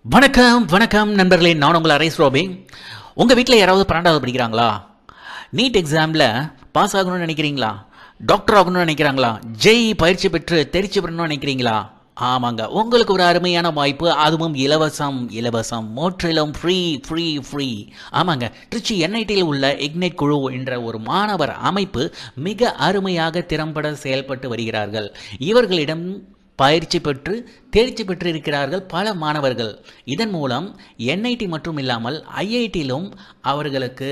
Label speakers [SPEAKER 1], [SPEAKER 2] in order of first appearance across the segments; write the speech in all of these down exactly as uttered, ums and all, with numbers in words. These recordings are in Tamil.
[SPEAKER 1] வணக்கம் வணக்கம் நண்பர்களே, நான் உங்கள் அரைஸ் ரோபி. உங்கள் வீட்டில் யாராவது பன்னெண்டாவது படிக்கிறாங்களா? நீட் எக்ஸாமில் பாஸ் ஆகணும்னு நினைக்கிறீங்களா? டாக்டர் ஆகணும்னு நினைக்கிறாங்களா? ஜெய் பயிற்சி பெற்று தெரிச்சு பெறணும்னு நினைக்கிறீங்களா? ஆமாங்க, உங்களுக்கு ஒரு அருமையான வாய்ப்பு, அதுவும் இலவசம் இலவசம் முற்றிலும் ஃப்ரீ ஃப்ரீ ஃப்ரீ ஆமாங்க, திருச்சி என்ஐடியில் உள்ள இக்னைட் குழு என்ற ஒரு மாணவர் அமைப்பு மிக அருமையாக திறம்பட செயல்பட்டு வருகிறார்கள். இவர்களிடம் பயிற்சி பெற்று தேர்ச்சி பெற்று இருக்கிறார்கள் பல மாணவர்கள். இதன் மூலம் என்ஐடி மட்டும் இல்லாமல் ஐஐடியிலும் அவர்களுக்கு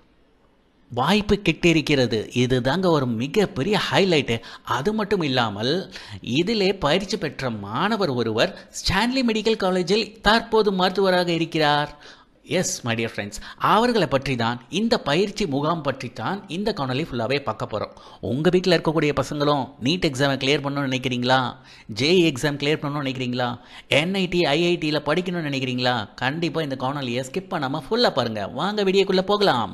[SPEAKER 1] வாய்ப்பு கிட்டிருக்கிறது. இது தாங்க ஒரு மிகப்பெரிய ஹைலைட்டு. அது மட்டும் இல்லாமல் இதிலே பயிற்சி பெற்ற மாணவர் ஒருவர் ஸ்டான்லி மெடிக்கல் காலேஜில் தற்போது மருத்துவராக இருக்கிறார். எஸ் மை டியர் ஃப்ரெண்ட்ஸ், அவர்களை பற்றி தான், இந்த பயிற்சி முகாம் பற்றி தான் இந்த காணொலி ஃபுல்லாகவே பார்க்க போகிறோம். உங்கள் வீட்டில் இருக்கக்கூடிய பசங்களும் நீட் எக்ஸாமை கிளியர் பண்ணணும்னு நினைக்கிறீங்களா? ஜேஇ எக்ஸாம் கிளியர் பண்ணணும்னு நினைக்கிறீங்களா? என்ஐடி ஐஐடியில் படிக்கணும்னு நினைக்கிறீங்களா? கண்டிப்பாக இந்த காணொலியை ஸ்கிப் பண்ணாமல் ஃபுல்லாக பாருங்கள். வாங்க வீடியோக்குள்ளே போகலாம்.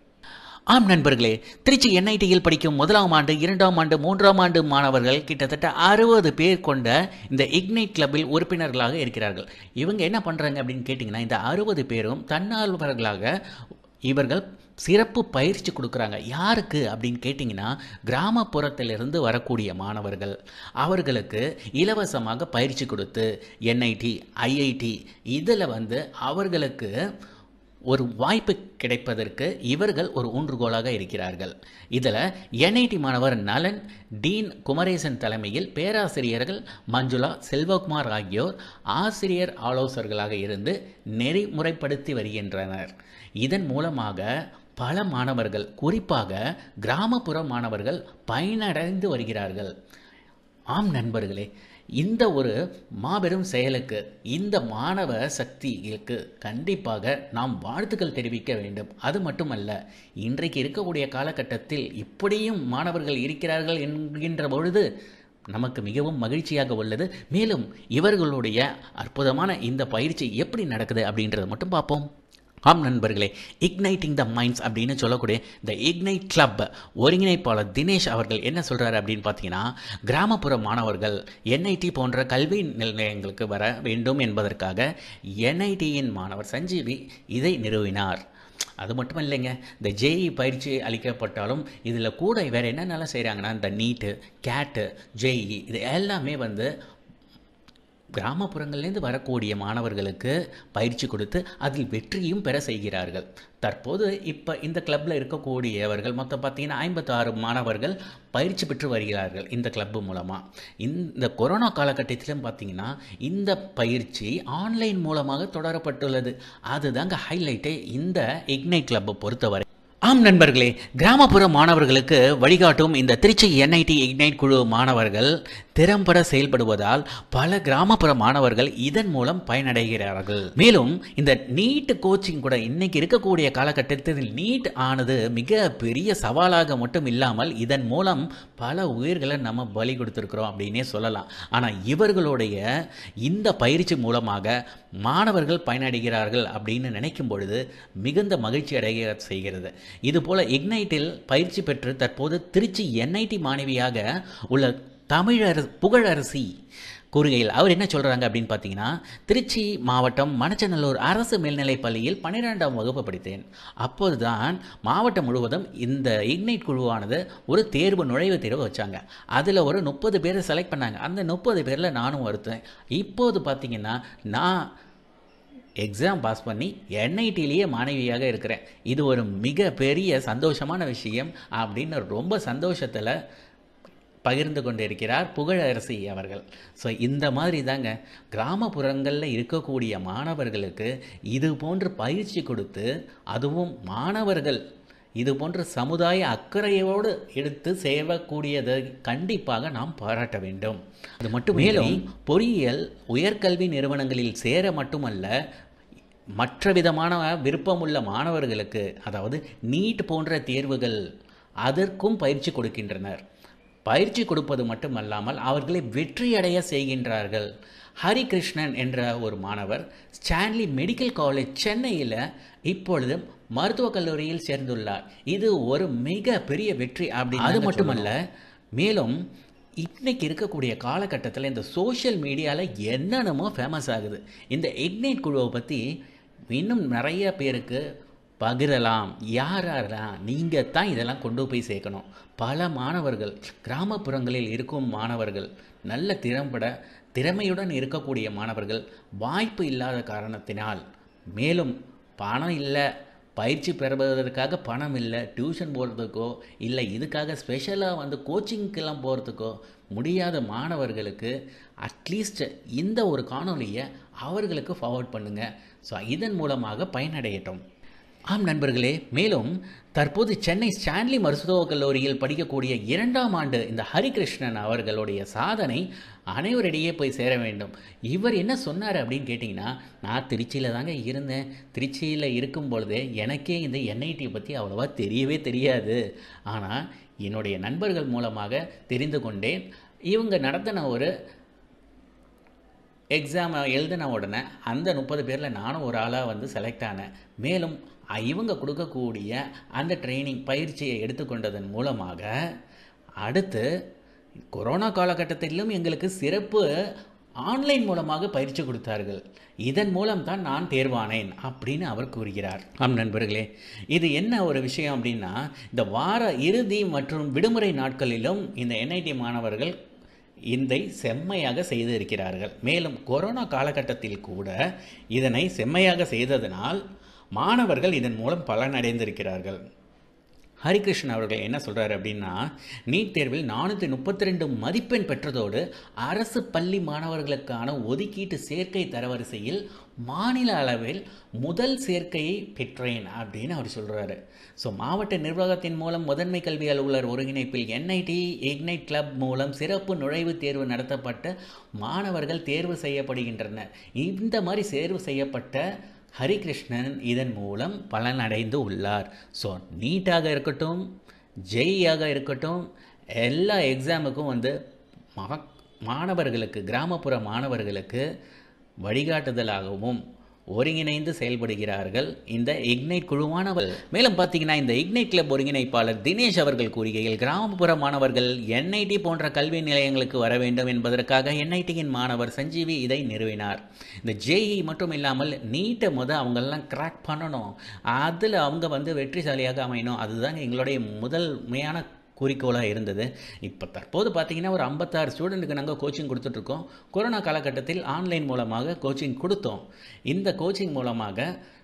[SPEAKER 1] ஆம் நண்பர்களே, திருச்சி என்ஐடியில் படிக்கும் முதலாம் ஆண்டு, இரண்டாம் ஆண்டு, மூன்றாம் ஆண்டு மாணவர்கள் கிட்டத்தட்ட அறுபது பேர் கொண்ட இந்த இக்னைட் கிளப்பில் உறுப்பினர்களாக இருக்கிறார்கள். இவங்க என்ன பண்ணுறாங்க அப்படின்னு கேட்டிங்கன்னா, இந்த அறுபது பேரும் தன்னார்வலர்களாக இவர்கள் சிறப்பு பயிற்சி கொடுக்குறாங்க. யாருக்கு அப்படின்னு கேட்டிங்கன்னா, கிராமப்புறத்திலிருந்து வரக்கூடிய மாணவர்கள். அவர்களுக்கு இலவசமாக பயிற்சி கொடுத்து என்ஐடி ஐஐடி இதில் வந்து அவர்களுக்கு ஒரு வாய்ப்பு கிடைப்பதற்கு இவர்கள் ஒரு ஊன்றுகோலாக இருக்கிறார்கள். இதில் என்ஐடி மாணவர் நலன், டீன் குமரேசன் தலைமையில் பேராசிரியர்கள் மஞ்சுளா, செல்வகுமார் ஆகியோர் ஆசிரியர் ஆலோசகர்களாக இருந்து நெறிமுறைப்படுத்தி வருகின்றனர். இதன் மூலமாக பல மாணவர்கள், குறிப்பாக கிராமப்புற மாணவர்கள் பயனடைந்து வருகிறார்கள். ஆம் நண்பர்களே, இந்த ஒரு மாபெரும் செயலுக்கு, இந்த மாணவ சக்திக்கு கண்டிப்பாக நாம் வாழ்த்துக்கள் தெரிவிக்க வேண்டும். அது மட்டுமல்ல, இன்றைக்கு இருக்கக்கூடிய காலகட்டத்தில் இப்படியும் மாணவர்கள் இருக்கிறார்கள் என்கின்ற பொழுது நமக்கு மிகவும் மகிழ்ச்சியாக உள்ளது. மேலும் இவர்களுடைய அற்புதமான இந்த பயிற்சி எப்படி நடக்குது அப்படின்றத மட்டும் பார்ப்போம். ஆம் நண்பர்களே, இக்னைட்டிங் த மைண்ட்ஸ் அப்படின்னு சொல்லக்கூடிய இந்த இக்னைட் கிளப் ஒருங்கிணைப்பாளர் தினேஷ் அவர்கள் என்ன சொல்கிறார் அப்படின்னு பார்த்தீங்கன்னா, கிராமப்புற மாணவர்கள் என்ஐடி போன்ற கல்வி நிலையங்களுக்கு வர வேண்டும் என்பதற்காக என்ஐடியின் மாணவர் சஞ்சீவி இதை நிறுவினார். அது மட்டும் இல்லைங்க, இந்த ஜேஇ பயிற்சி அளிக்கப்பட்டாலும் இதில் கூட வேறு என்னென்னலாம் செய்கிறாங்கன்னா, இந்த நீட்டு, கேட்டு, ஜேஇ இது எல்லாமே வந்து கிராமப்புறங்கள்லேருந்து வரக்கூடிய மாணவர்களுக்கு பயிற்சி கொடுத்து அதில் வெற்றியும் பெற செய்கிறார்கள். தற்போது இப்போ இந்த கிளப்பில் இருக்கக்கூடியவர்கள் மொத்தம் பார்த்தீங்கன்னா ஐம்பத்தாறு மாணவர்கள் பயிற்சி பெற்று வருகிறார்கள் இந்த கிளப்பு மூலமாக. இந்த கொரோனா காலகட்டத்திலும் பார்த்தீங்கன்னா இந்த பயிற்சி ஆன்லைன் மூலமாக தொடரப்பட்டுள்ளது. அதுதாங்க ஹைலைட்டே இந்த இக்னைட் கிளப்பை பொறுத்தவரை. ஆம் நண்பர்களே, கிராமப்புற மாணவர்களுக்கு வழிகாட்டும் இந்த திருச்சி என்ஐடி இக்னைட் குழு மாணவர்கள் திறம்பட செயல்படுவதால் பல கிராமப்புற மாணவர்கள் இதன் மூலம் பயனடைகிறார்கள். மேலும் இந்த நீட் கோச்சிங் கூட இன்னைக்கு இருக்கக்கூடிய காலகட்டத்தில் நீட் ஆனது மிக பெரிய சவாலாக மட்டும் இல்லாமல் இதன் மூலம் பல உயிர்களை நம்ம பலி கொடுத்துருக்குறோம் அப்படின்னே சொல்லலாம். ஆனால் இவர்களுடைய இந்த பயிற்சி மூலமாக மாணவர்கள் பயனடைகிறார்கள் அப்படின்னு நினைக்கும் பொழுது மிகுந்த மகிழ்ச்சி அடைய செய்கிறது. இதுபோல் இக்னைட்டில் பயிற்சி பெற்று தற்போது திருச்சி என்ஐடி மாணவியாக உள்ள தமிழர புகழரசி கூறுகையில் அவர் என்ன சொல்கிறாங்க அப்படின்னு பார்த்தீங்கன்னா, திருச்சி மாவட்டம் மணச்சநல்லூர் அரசு மேல்நிலைப் பள்ளியில் பன்னிரெண்டாம் வகுப்பு படித்தேன். அப்போது தான் மாவட்டம் முழுவதும் இந்த இக்னைட் குழுவானது ஒரு தேர்வு, நுழைவுத் தேர்வு வச்சாங்க. அதில் ஒரு முப்பது பேரை செலக்ட் பண்ணாங்க. அந்த முப்பது பேரில் நானும் ஒருத்தன். இப்போது பார்த்தீங்கன்னா நான் எக்ஸாம் பாஸ் பண்ணி என்ஐடியிலேயே மாணவியாக இருக்கிறேன். இது ஒரு மிக பெரிய சந்தோஷமான விஷயம் அப்படின்னு ரொம்ப சந்தோஷத்தில் பகிர்ந்து கொண்டு இருக்கிறார் புகழரசி அவர்கள். ஸோ இந்த மாதிரி தாங்க கிராமப்புறங்களில் இருக்கக்கூடிய மாணவர்களுக்கு இது போன்று பயிற்சி கொடுத்து, அதுவும் மாணவர்கள் இது போன்ற சமுதாய அக்கறையோடு எடுத்து செய்யக்கூடியதை கண்டிப்பாக நாம் பாராட்ட வேண்டும். அது மட்டும் மேலும் பொறியியல் உயர்கல்வி நிறுவனங்களில் சேர மட்டுமல்ல, மற்ற விதமான விருப்பமுள்ள மாணவர்களுக்கு, அதாவது நீட் போன்ற தேர்வுகள் அதற்கும் பயிற்சி கொடுக்கின்றனர். பயிற்சி கொடுப்பது மட்டுமல்லாமல் அவர்களை வெற்றியடைய செய்கின்றார்கள். ஹரிகிருஷ்ணன் என்ற ஒரு மாணவர் ஸ்டான்லி மெடிக்கல் காலேஜ் சென்னையில் இப்பொழுது மருத்துவக் கல்லூரியில் சேர்ந்துள்ளார். இது ஒரு மிக பெரிய வெற்றி அப்படி. அது மட்டுமல்ல, மேலும் இன்னைக்கு இருக்கக்கூடிய காலகட்டத்தில் இந்த சோஷியல் மீடியாவில் என்னென்னமோ ஃபேமஸ் ஆகுது. இந்த இக்னைட் குழுவை பற்றி இன்னும் நிறைய பேருக்கு பகிரலாம். யார் யாரெல்லாம் நீங்கள் தான் இதெல்லாம் கொண்டு போய் சேர்க்கணும். பல மாணவர்கள், கிராமப்புறங்களில் இருக்கும் மாணவர்கள், நல்ல திறம்பட திறமையுடன் இருக்கக்கூடிய மாணவர்கள் வாய்ப்பு இல்லாத காரணத்தினால், மேலும் பணம் இல்லை, பயிற்சி பெறுவதற்காக பணம் இல்லை, டியூஷன் போகிறதுக்கோ இல்லை இதுக்காக ஸ்பெஷலாக வந்து கோச்சிங்க்கெல்லாம் போகிறதுக்கோ முடியாத மாணவர்களுக்கு அட்லீஸ்ட் இந்த ஒரு காணொலியை அவர்களுக்கு ஃபார்வர்ட் பண்ணுங்கள். ஸோ இதன் மூலமாக பயனடையட்டும். ஆம் நண்பர்களே, மேலும் தற்போது சென்னை ஸ்டான்லி மருத்துவக் கல்லூரியில் படிக்கக்கூடிய இரண்டாம் ஆண்டு இந்த ஹரிகிருஷ்ணன் அவர்களுடைய சாதனை அனைவரிடையே போய் சேர வேண்டும். இவர் என்ன சொன்னார் அப்படின்னு கேட்டிங்கன்னா, நான் திருச்சியில் தாங்க இருந்தேன். திருச்சியில் இருக்கும் பொழுதே எனக்கே இந்த என்ஐடி பற்றி அவ்வளோவா தெரியவே தெரியாது. ஆனால் என்னுடைய நண்பர்கள் மூலமாக தெரிந்து கொண்டேன். இவங்க நடத்தின ஒரு எக்ஸாம் எழுதின உடனே அந்த முப்பது பேரில் நானும் ஒரு ஆளாக வந்து செலக்ட் ஆனேன். மேலும் இவங்க கொடுக்கக்கூடிய அந்த ட்ரைனிங் பயிற்சியை எடுத்துக்கொண்டதன் மூலமாக அடுத்து கொரோனா காலகட்டத்திலும் எங்களுக்கு சிறப்பு ஆன்லைன் மூலமாக பயிற்சி கொடுத்தார்கள். இதன் மூலம் தான் நான் தேர்வானேன் அப்படின்னு அவர் கூறுகிறார். ஆம் நண்பர்களே, இது என்ன ஒரு விஷயம் அப்படின்னா, இந்த வார இறுதி மற்றும் விடுமுறை நாட்களிலும் இந்த என்ஐடி மாணவர்கள் இதை செம்மையாக செய்திருக்கிறார்கள். மேலும் கொரோனா காலகட்டத்தில் கூட இதனை செம்மையாக செய்ததனால் மாணவர்கள் இதன் மூலம் பலனடைந்திருக்கிறார்கள். ஹரிகிருஷ்ணன் அவர்கள் என்ன சொல்கிறார் அப்படின்னா, நீட் தேர்வில் நானூற்றி முப்பத்தி ரெண்டு மதிப்பெண் பெற்றதோடு அரசு பள்ளி மாணவர்களுக்கான ஒதுக்கீட்டு சேர்க்கை தரவரிசையில் மாநில அளவில் முதல் சேர்க்கையை பெற்றேன் அப்படின்னு அவர் சொல்கிறாரு. ஸோ மாவட்ட நிர்வாகத்தின் மூலம் முதன்மை கல்வி அலுவலர் ஒருங்கிணைப்பில் என்ஐடி இக்னைட் கிளப் மூலம் சிறப்பு நுழைவுத் தேர்வு நடத்தப்பட்ட மாணவர்கள் தேர்வு செய்யப்படுகின்றனர். இந்த மாதிரி தேர்வு செய்யப்பட்ட ஹரிகிருஷ்ணன் இதன் மூலம் பலனடைந்து உள்ளார். ஸோ நீட்டாக இருக்கட்டும், ஜெய்யாக இருக்கட்டும், எல்லா எக்ஸாமுக்கும் வந்து மாணவர்களுக்கு, கிராமப்புற மாணவர்களுக்கு வழிகாட்டுதலாகவும் ஒருங்கிணைந்து செயல்படுகிறார்கள் இந்த இக்னைட் குழுவானவர்கள். மேலும் பார்த்தீங்கன்னா, இந்த இக்னைட் கிளப் ஒருங்கிணைப்பாளர் தினேஷ் அவர்கள் கூறுகையில், கிராமப்புற மாணவர்கள் என்ஐடி போன்ற கல்வி நிலையங்களுக்கு வர வேண்டும் என்பதற்காக என்ஐடியின் மாணவர் சஞ்சீவி இதை நிறுவினார். இந்த ஜேஇ மட்டும் இல்லாமல் நீட்டை முத அவங்கெல்லாம் கிராக் பண்ணணும், அதில் அவங்க வந்து வெற்றிசாலியாக அமையணும். அதுதான் எங்களுடைய முதன்மையான குறிக்கோளாக இருந்தது. இப்போ தற்போது பார்த்திங்கன்னா ஒரு ஐம்பத்தாறு ஸ்டூடெண்ட்டுக்கு நாங்கள் கோச்சிங் கொடுத்துட்ருக்கோம். கொரோனா காலகட்டத்தில் ஆன்லைன் மூலமாக கோச்சிங் கொடுத்தோம். இந்த கோச்சிங் மூலமாக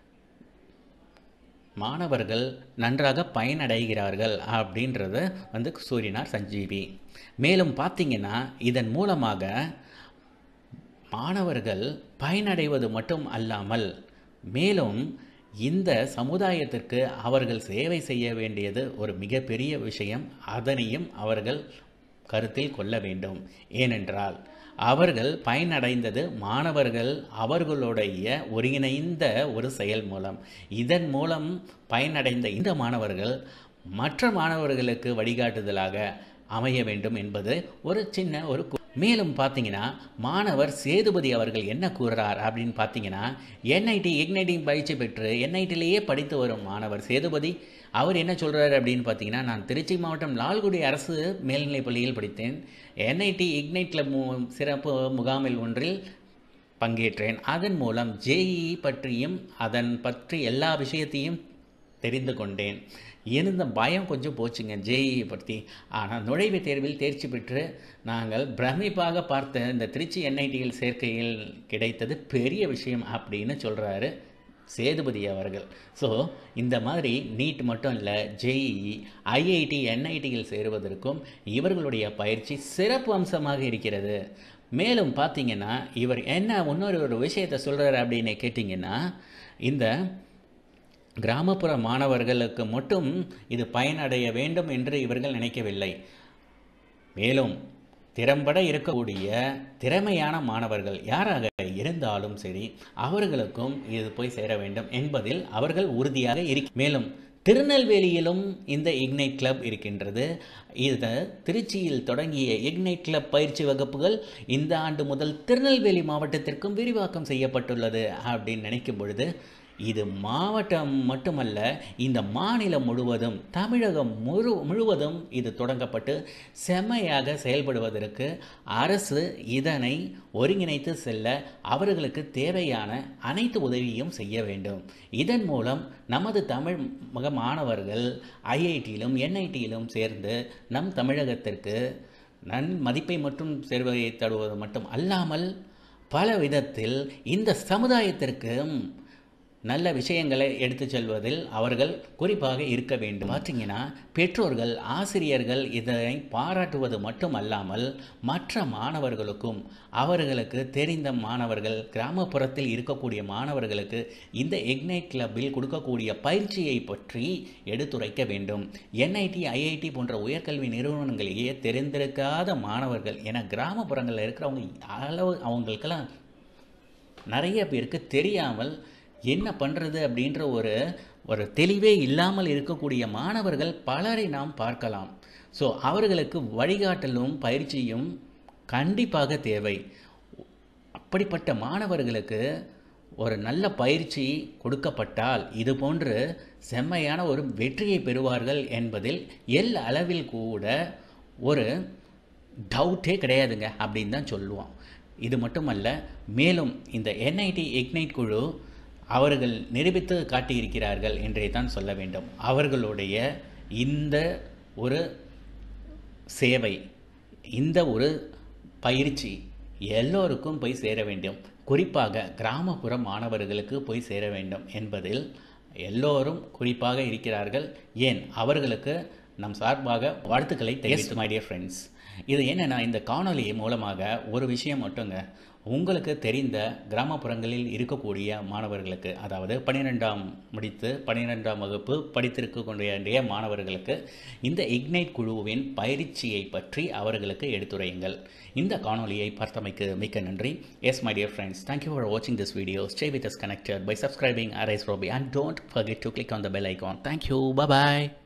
[SPEAKER 1] மாணவர்கள் நன்றாக பயனடைகிறார்கள் அப்படின்றத வந்து கூறினார் சஞ்சீவி. மேலும் பார்த்திங்கன்னா, இதன் மூலமாக மாணவர்கள் பயனடைவது மட்டும் அல்லாமல் மேலும் இந்த சமுதாயத்திற்கு அவர்கள் சேவை செய்ய வேண்டியது ஒரு மிகப்பெரிய விஷயம். அதனையும் அவர்கள் கருத்தில் கொள்ள வேண்டும். ஏனென்றால் அவர்கள் பயனடைந்தது மாணவர்கள் அவர்களுடைய ஒருங்கிணைந்த ஒரு செயல் மூலம். இதன் மூலம் பயனடைந்த இந்த மாணவர்கள் மற்ற மாணவர்களுக்கு வழிகாட்டுதலாக அமைய வேண்டும் என்பது ஒரு சின்ன ஒரு. மேலும் பார்த்தீங்கன்னா, மாணவர் சேதுபதி அவர்கள் என்ன கூறுறார் அப்படின்னு பார்த்தீங்கன்னா, என்ஐடி இக்னைட்டி பயிற்சி பெற்று என்ஐடியிலேயே படித்து வரும் மாணவர் சேதுபதி அவர் என்ன சொல்கிறார் அப்படின்னு பார்த்தீங்கன்னா, நான் திருச்சி மாவட்டம் லால்குடி அரசு மேல்நிலைப் பள்ளியில் படித்தேன். என்ஐடி இக்னைட் கிளப் சிறப்பு முகாமில் ஒன்றில் பங்கேற்றேன். அதன் மூலம் ஜேஇ பற்றியும் அதன் பற்றி எல்லா விஷயத்தையும் தெரிந்து கொண்டேன். இருந்த பயம் கொஞ்சம் போச்சுங்க ஜேஇ பற்றி. ஆனால் நுழைவுத் தேர்வில் தேர்ச்சி பெற்று நாங்கள் பிரமிப்பாக பார்த்த இந்த திருச்சி என்ஐடியில் சேர்க்கையில் கிடைத்தது பெரிய விஷயம் அப்படின்னு சொல்கிறாரு சேதுபதி அவர்கள். ஸோ இந்த மாதிரி நீட் மட்டும் இல்லை, ஜேஇ, ஐஐடி, என்ஐடியில் சேருவதற்கும் இவர்களுடைய பயிற்சி சிறப்பு அம்சமாக இருக்கிறது. மேலும் பார்த்தீங்கன்னா, இவர் என்ன இன்னொரு ஒரு விஷயத்தை சொல்கிறார் அப்படின்னு கேட்டிங்கன்னா, இந்த கிராமப்புற மாணவர்களுக்கு மட்டும் இது பயனடைய வேண்டும் என்று இவர்கள் நினைக்கவில்லை. மேலும் திறம்பட இருக்கக்கூடிய திறமையான மாணவர்கள் யாராக இருந்தாலும் சரி, அவர்களுக்கும் இது போய் சேர வேண்டும் என்பதில் அவர்கள் உறுதியாக இருக்க. மேலும் திருநெல்வேலியிலும் இந்த இக்னைட் கிளப் இருக்கின்றது. இது திருச்சியில் தொடங்கிய இக்னைட் கிளப் பயிற்சி வகுப்புகள் இந்த ஆண்டு முதல் திருநெல்வேலி மாவட்டத்திற்கும் விரிவாக்கம் செய்யப்பட்டுள்ளது அப்படின்னு நினைக்கும் பொழுது இது மாவட்டம் மட்டுமல்ல, இந்த மாநிலம் முழுவதும், தமிழகம் முழு முழுவதும் இது தொடங்கப்பட்டு செம்மையாக செயல்படுவதற்கு அரசு இதனை ஒருங்கிணைத்து செல்ல அவர்களுக்கு தேவையான அனைத்து உதவியும் செய்ய வேண்டும். இதன் மூலம் நமது தமிழ் மக மாணவர்கள் ஐஐடியிலும் என்ஐடியிலும் சேர்ந்து நம் தமிழகத்திற்கு நன் மதிப்பை மட்டும் சேர்வதை தருவது மட்டும் அல்லாமல் பல விதத்தில் இந்த சமுதாயத்திற்கு நல்ல விஷயங்களை எடுத்து செல்வதில் அவர்கள் குறிப்பாக இருக்க வேண்டும். பார்த்தீங்கன்னா பெற்றோர்கள், ஆசிரியர்கள் இதனை பாராட்டுவது மட்டும் அல்லாமல் மற்ற மாணவர்களுக்கும், அவர்களுக்கு தெரிந்த மாணவர்கள், கிராமப்புறத்தில் இருக்கக்கூடிய மாணவர்களுக்கு இந்த இக்னைட் கிளப்பில் கொடுக்கக்கூடிய பயிற்சியை பற்றி எடுத்துரைக்க வேண்டும். என்ஐடி, ஐஐடி போன்ற உயர்கல்வி நிறுவனங்களையே தெரிந்திருக்காத மாணவர்கள் என கிராமப்புறங்களில் இருக்கிறவங்க அளவு அவங்களுக்கெல்லாம் நிறைய பேருக்கு தெரியாமல் என்ன பண்ணுறது அப்படின்ற ஒரு ஒரு தெளிவே இல்லாமல் இருக்கக்கூடிய மாணவர்கள் பலரை நாம் பார்க்கலாம். ஸோ அவர்களுக்கு வழிகாட்டலும் பயிற்சியும் கண்டிப்பாக தேவை. அப்படிப்பட்ட மாணவர்களுக்கு ஒரு நல்ல பயிற்சி கொடுக்கப்பட்டால் இது போன்று செம்மையான ஒரு வெற்றியை பெறுவார்கள் என்பதில் எல் அளவில் கூட ஒரு டவுட்டே கிடையாதுங்க அப்படின்னு தான் சொல்லுவோம். இது மட்டுமல்ல, மேலும் இந்த என்ஐடி இக்னைட் குழு அவர்கள் நிரூபித்து காட்டியிருக்கிறார்கள் என்றே தான் சொல்ல வேண்டும். அவர்களுடைய இந்த ஒரு சேவை, இந்த ஒரு பயிற்சி எல்லோருக்கும் போய் சேர வேண்டும். குறிப்பாக கிராமப்புற மாணவர்களுக்கு போய் சேர வேண்டும் என்பதில் எல்லோரும் குறிப்பாக இருக்கிறார்கள். ஏன், அவர்களுக்கு நம் சார்பாக வாழ்த்துக்களை தெரிவித்து மை டியர் ஃப்ரெண்ட்ஸ். இது என்னென்னா, இந்த காணொலி மூலமாக ஒரு விஷயம் மட்டுங்க, உங்களுக்கு தெரிந்த கிராமப்புறங்களில் இருக்கக்கூடிய மாணவர்களுக்கு, அதாவது பன்னிரெண்டாம் முடித்து பன்னிரெண்டாம் வகுப்பு படித்திருக்கக்கூடிய மாணவர்களுக்கு இந்த இக்னைட் குழுவின் பயிற்சியை பற்றி அவர்களுக்கு எடுத்துரையுங்கள். இந்த காணொலியை பார்த்தமைக்கு மிக்க நன்றி. Yes my dear friends, thank you for வாட்சிங் this video. Stay with us connected by subscribing Arise Robi and don't forget to click on the bell icon. Thank you. Bye bye.